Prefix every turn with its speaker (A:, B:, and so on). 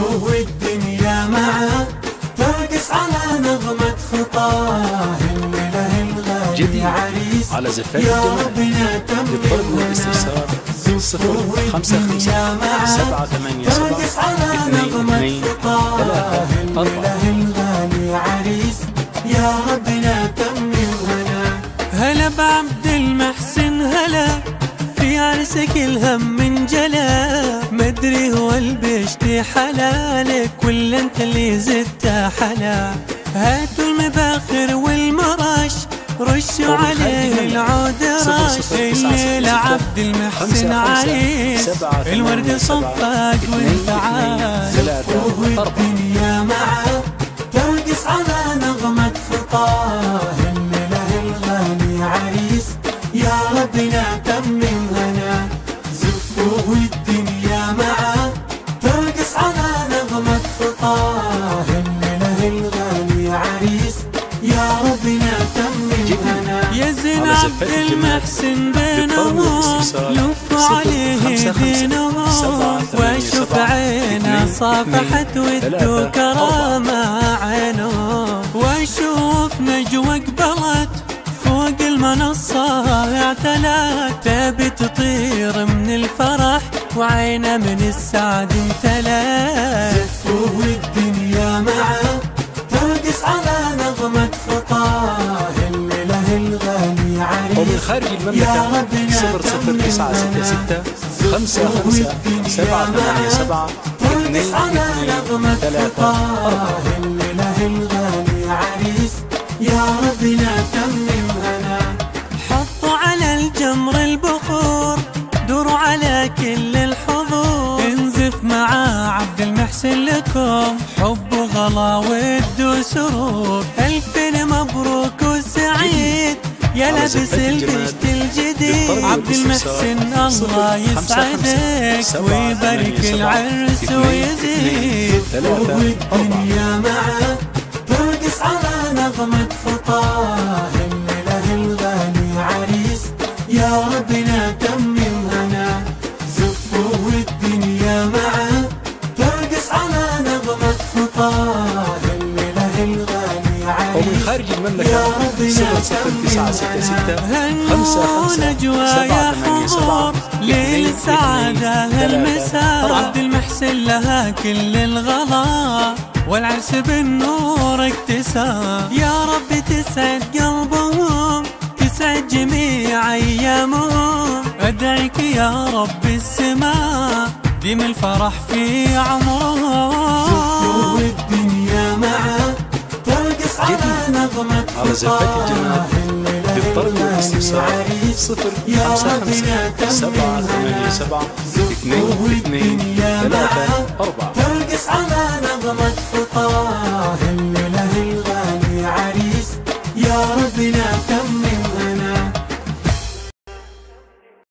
A: زفوا والدنيا معه ترقص على نغمة خطاه. الليلة الغالي عريس
B: على زفات
A: يا
B: الجمال.
A: ربنا تمم
B: للطلب والاستفسار 055 787
A: ترقص على نغمة خطاه. الليلة الغالي عريس يا ربنا تمم هنا.
C: هلا بعبد المحسن هلا في عرسك الهم من جلا. مدري هو البشتي حلالك ولا انت اللي زدت حلا. هاتوا المباخر والمرش رشوا عليه العود رش. الليلة عبد المحسن عريس الورد صفاق والتعال.
A: زفوا الدنيا معه ترقص على نغمة خطاه. الليلة الغالي عريس يا ربنا تمم هنا. زفوا الدنيا معه ترقص على نغمة خطاه. الليلة الغالي عريس يا ربنا تمم هنا.
C: يا زين عبد المحسن بينهم لفوا عليه دينهم. واشوف عينه صافحت ودو كرامة عينه. واشوف نجوى قبلت فوق المنصة اعتلت. تبي تطير من الفرح وعينه من السعد امتلت.
A: زفوا الدنيا معه ترقص على نغمة خطاه. الليلة الغالي عريس
B: ومن خارج المملكة 00966 55 787
A: ترقص على نغمة خطاه. الليلة الغالي عريس يا ربنا تمم هنا.
C: حطوا على الجمر البخور دوروا على كل الحضور. انزف مع عبد المحسن لكم حب وغلا ود وسرور. ألف مبروك وسعيد يا لابس البشت الجديد. عبد المحسن الله يسعدك ويبارك العرس ويزيد.
A: والدنيا معه ترقص على نغمة خطاه. الليلة الغالي عريس يا ربنا تمم هنا. زفوا والدنيا معه ترقص على نغمة خطاه. الليلة الغالي عريس
B: ومن خارج المملكة 00966 55
C: نجوى يا حضور ليل السعادة هالمساء. عبد المحسن لها كل الغلا والعرس بالنور اكتسى. يا رب تسعد قلبهم تسعد جميع ايامهم. ادعيك يا رب السماء ديم الفرح في عمرهم.
A: زفوا الدنيا معه ترقص على نغمة
B: خطاه. للطلب والاستفسار 055 787 22 3 4.